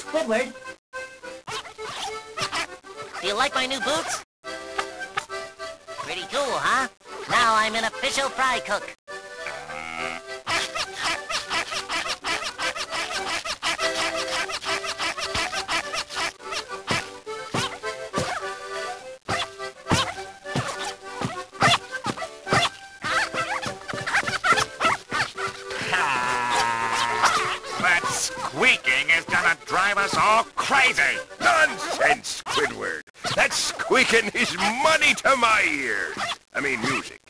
Squidward. Do you like my new boots? Pretty cool, huh? Now I'm an official fry cook. That squeaking is gonna drive us all crazy! Nonsense, Squidward! That squeaking is money to my ears! I mean music.